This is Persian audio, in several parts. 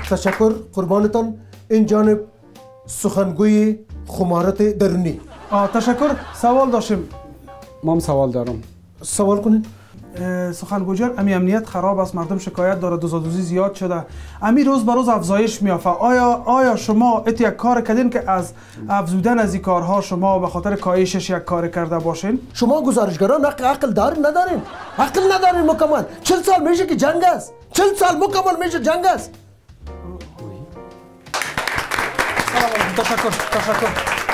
تشکر قربانتان. این جانب سخنگوی خمارات درونی. تشکر. سوال داشتیم. ما هم سوال دارم. سوال کنین. سخنگوی جان، امنیت خراب است، مردم شکایت داره، دزدی زیاد شده، امی روز به روز افزایش میافته. آیا شما یک کار کردین که از افزودن از این کارها شما به خاطر کاهشش یک کار کرده باشین؟ شما گزارشگران عقل دارین ندارین؟ عقل ندارین مکمل. 40 سال میشه که جنگ است. 40 سال مکمل میشه جنگ است. تشکر.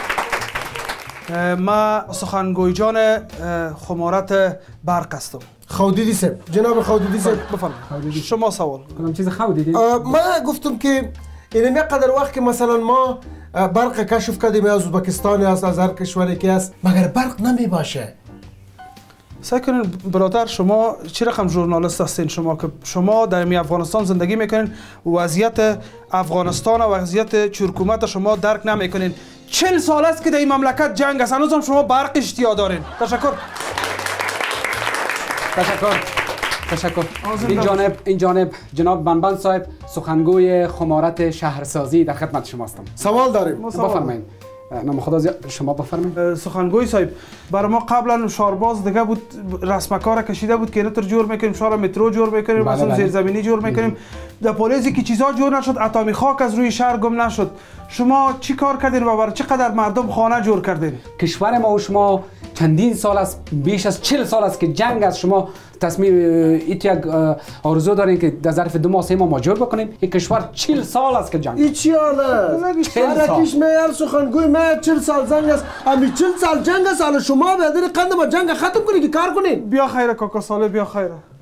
ما سخنگوی جان خمارت برق هستم. خودیدی صاحب، جناب خودیدی صاحب بفرمایید. شما سوال کنم چیز خودیدی؟ ما گفتم که این قدر وقت که مثلا ما برق کشف کردیم از ازبکستان است، از هر کشوری که است، مگر برق نمی باشه. سعی کنین برادر، شما چه رقم ژورنالیست هستین شما که شما در می افغانستان زندگی میکنین، وضعیت افغانستان و وضعیت حکومت شما درک نمیکنین. 40 سال است که در این مملکت جنگ است، هنوز هم شما برق اشتیا دارین. تشکر. این جانب جناب بنبند صاحب، سخنگوی خمارت شهرسازی، در خدمت شما هستم. سوال داریم. بفرمایید. نام خدا زیاد، شما بفرمایید. سخنگوی صاحب، برای ما قبلا شهرباز دیگه بود، رسم کار کشیده بود که اینطور جور میکنیم، شهر مترو جور میکنیم، مثلا زیرزمینی جور میکنیم. در پالیزی که چیزا جور نشد، اتمی خاک از روی شهر گم نشد. شما چی کار کردین و برای چقدر مردم خانه جور کردین؟ کشور ما و شما چندین سال است، بیش از 40 سال است که جنگ است. شما تصمیم یک آرزو دارین که در ظرف 2 ماه 3 ماه ما جور بکنیم؟ این کشور 40 سال است که جنگ. این چی است؟ هرکیش میار سخنگوی میار 40 سال جنگ است. امی 40 سال جنگ است، حالا شما به دیر قند ما جنگ ختم کنید که کار کنین. بیا خیره کاکا ساله، بیا خیره.